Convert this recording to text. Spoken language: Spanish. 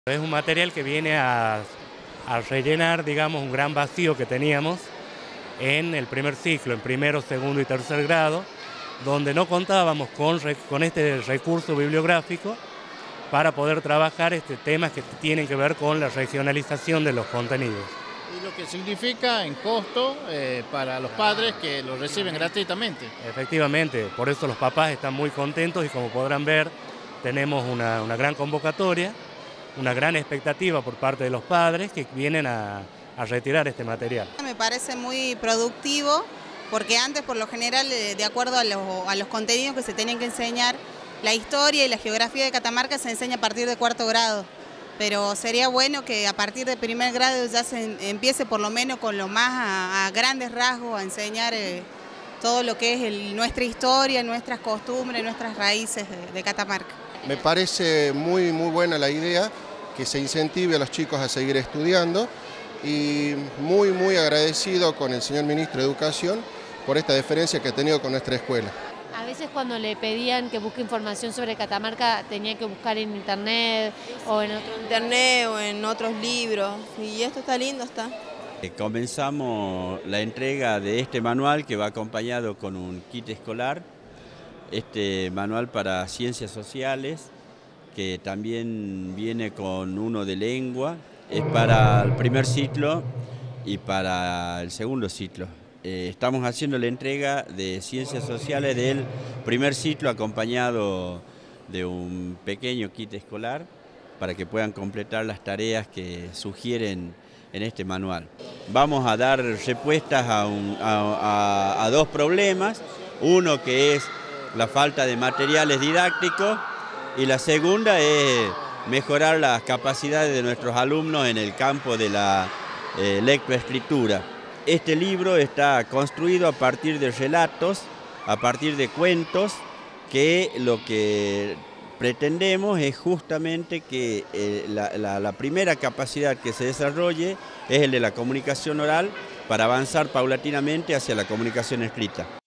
Es un material que viene a rellenar, digamos, un gran vacío que teníamos en el primer ciclo, en primero, segundo y tercer grado, donde no contábamos con este recurso bibliográfico para poder trabajar temas que tienen que ver con la regionalización de los contenidos. Y lo que significa en costo para los padres que lo reciben gratuitamente. Efectivamente, por eso los papás están muy contentos y como podrán ver, tenemos una gran convocatoria, una gran expectativa por parte de los padres que vienen a retirar este material. Me parece muy productivo porque antes, por lo general, de acuerdo a los contenidos que se tenían que enseñar, la historia y la geografía de Catamarca se enseña a partir de cuarto grado. Pero sería bueno que a partir de primer grado ya se empiece por lo menos con lo más a grandes rasgos a enseñar todo lo que es nuestra historia, nuestras costumbres, nuestras raíces de Catamarca. Me parece muy buena la idea que se incentive a los chicos a seguir estudiando y muy agradecido con el señor Ministro de Educación por esta deferencia que ha tenido con nuestra escuela. A veces cuando le pedían que busque información sobre Catamarca tenía que buscar en internet o en otros libros, y esto está lindo, está. Comenzamos la entrega de este manual que va acompañado con un kit escolar, este manual para ciencias sociales, que también viene con uno de lengua, es para el primer ciclo y para el segundo ciclo. Estamos haciendo la entrega de ciencias sociales del primer ciclo acompañado de un pequeño kit escolar para que puedan completar las tareas que sugieren en este manual. Vamos a dar respuestas a dos problemas, uno que es la falta de materiales didácticos y la segunda es mejorar las capacidades de nuestros alumnos en el campo de la lectoescritura. Este libro está construido a partir de relatos, a partir de cuentos, que lo que pretendemos es justamente que la primera capacidad que se desarrolle es el de la comunicación oral para avanzar paulatinamente hacia la comunicación escrita.